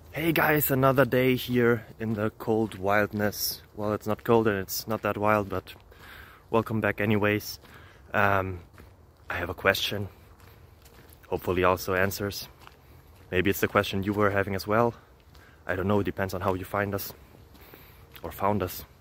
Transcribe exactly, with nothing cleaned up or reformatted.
Hey guys, another day here in the cold wildness. Well, it's not cold and it's not that wild, but welcome back anyways. Um, I have a question, hopefully also answers. Maybe it's the question you were having as well. I don't know, it depends on how you find us or found us.